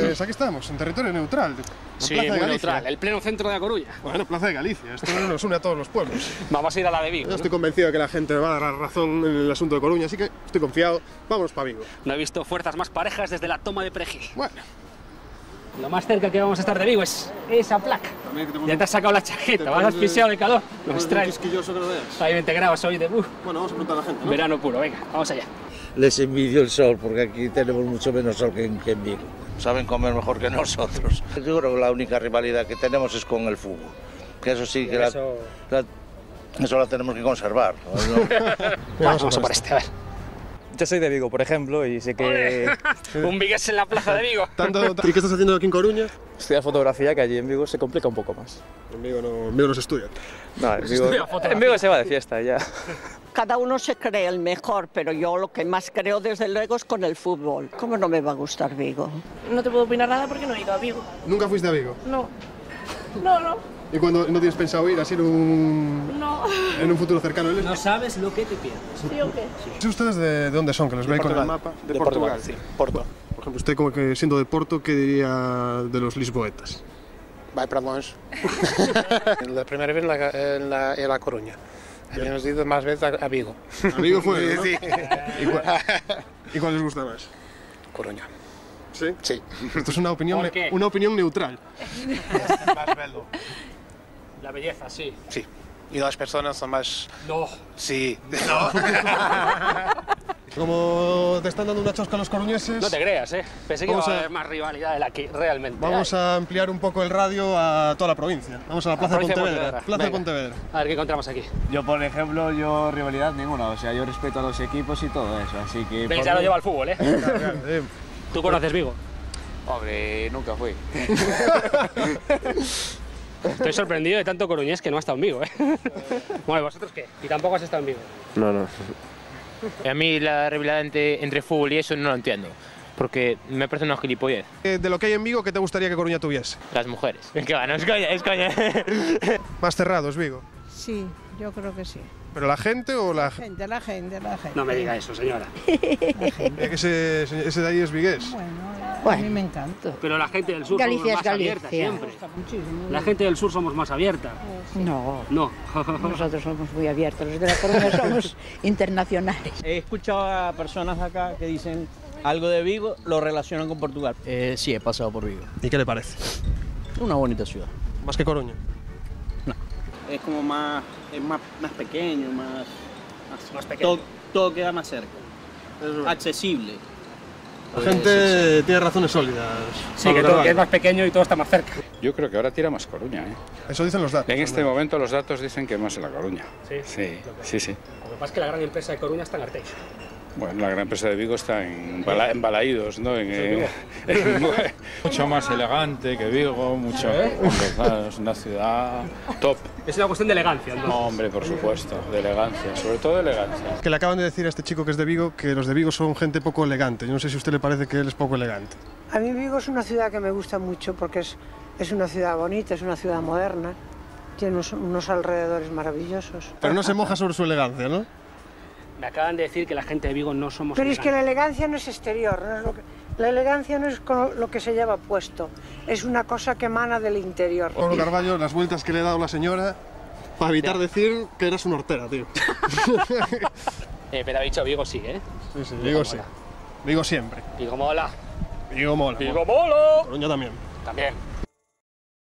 Pues aquí estamos, en territorio neutral. Sí, muy neutral, el pleno centro de A Coruña. Bueno, Plaza de Galicia, esto nos une a todos los pueblos. Vamos a ir a la de Vigo. Yo estoy convencido de que la gente me va a dar la razón en el asunto de Coruña, así que estoy confiado. Vámonos para Vigo. No he visto fuerzas más parejas desde la toma de Perejil. Bueno. Lo más cerca que vamos a estar de Vigo es esa placa. Ya te has sacado la chaqueta, vas asfixiado de calor. Nos traes. Quisquilloso que lo veas. Hay 20 grados hoy de Bueno, vamos a preguntar a la gente, ¿no? verano puro, venga, vamos allá. Les envidio el sol, porque aquí tenemos mucho menos sol que en Vigo. Saben comer mejor que nosotros. Yo creo que la única rivalidad que tenemos es con el fútbol. Que eso sí, que eso la tenemos que conservar. ¿No? Vamos a por este, a ver. Yo soy de Vigo, por ejemplo, y sé que... Un vigués en la plaza de Vigo. ¿Y qué estás haciendo aquí en Coruña? Estudiar fotografía, que allí en Vigo se complica un poco más. En Vigo no se estudia. No, en Vigo se va de fiesta ya. Cada uno se cree el mejor, pero yo lo que más creo desde luego es con el fútbol. ¿Cómo no me va a gustar Vigo? No te puedo opinar nada porque no he ido a Vigo. ¿Nunca fuiste a Vigo? No. ¿Y cuando no tienes pensado ir así en un futuro cercano? No sabes lo que te pierdes. ¿Sí o qué? ¿Sí ustedes de dónde son? Que los veis con el mapa. De Portugal, sí. Porto. Por ejemplo, usted como que siendo de Porto, ¿qué diría de los lisboetas? Vai para longe. La primera vez en La Coruña. Habíamos ido más veces a Vigo. A Vigo fue, ¿no? Sí. ¿Y cuál les gusta más? Coruña. ¿Sí? Sí. Esto es una opinión neutral. Más bello. La belleza, sí. Sí. Y las personas son más... No. Sí. No. Como te están dando una chosca a los coruñeses... No te creas, Pensé que iba Vamos a a- haber más rivalidad de la que realmente Vamos a ampliar un poco el radio a toda la provincia. Vamos a la Plaza de provincia de Pontevedra. Pontevedra. Plaza de Venga. Pontevedra. A ver qué encontramos aquí. Yo, por ejemplo, rivalidad ninguna, o sea, yo respeto a los equipos y todo eso, así que... Veis, ya lo lleva al fútbol, Eh, ¿Tú conoces Vigo? Hombre, nunca fui. Estoy sorprendido de tanto coruñés que no ha estado en Vigo, Bueno, ¿vosotros qué? ¿Y tampoco has estado en Vigo? No. A mí la rivalidad entre fútbol y eso no lo entiendo, porque me parece una gilipollez. De lo que hay en Vigo, ¿qué te gustaría que Coruña tuviese? Las mujeres. Que va, no es coña. Más cerrados, Vigo. Sí, yo creo que sí. ¿Pero la gente o la...? La gente. No me diga eso, señora. Que ese de ahí es vigués. Bueno, a mí me encanta. Pero la gente del sur Galicia somos más es Galicia. abierta siempre. Me gusta muchísimo. La gente del sur somos más abierta. No, No. nosotros somos muy abiertos, los de La Coruña somos internacionales. He escuchado a personas acá que dicen algo de Vigo, lo relacionan con Portugal. Sí, he pasado por Vigo. ¿Y qué le parece? Una bonita ciudad. ¿Más que Coruña? Es como más pequeño, Más pequeño. Todo queda más cerca. Accesible. La gente tiene razones sólidas. Sí, que es más pequeño y todo está más cerca. Yo creo que ahora tira más Coruña, Eso dicen los datos. En este momento los datos dicen que más en La Coruña. Sí. Sí. Lo que pasa es que la gran empresa de Coruña está en Arteix. Bueno, la gran empresa de Vigo está en Balaídos, ¿no? Mucho más elegante que Vigo, es una ciudad top. Es una cuestión de elegancia, ¿no? Hombre, por supuesto, de elegancia, sobre todo de elegancia. Que le acaban de decir a este chico que es de Vigo que los de Vigo son gente poco elegante. Yo no sé si a usted le parece que él es poco elegante. A mí Vigo es una ciudad que me gusta mucho porque es una ciudad bonita, es una ciudad moderna, tiene unos alrededores maravillosos. Pero no se moja sobre su elegancia, ¿no? Me acaban de decir que la gente de Vigo no somos Pero es que la elegantes. elegancia no es exterior, la elegancia no es lo que se lleva puesto, es una cosa que emana del interior. Pablo Carballo, las vueltas que le ha dado la señora para evitar decir que eras una hortera, tío. Pero ha dicho Vigo sí, Sí, Vigo sí. Vigo siempre. Vigo mola. Vigo mola. Vigo mola. Coruña también. También.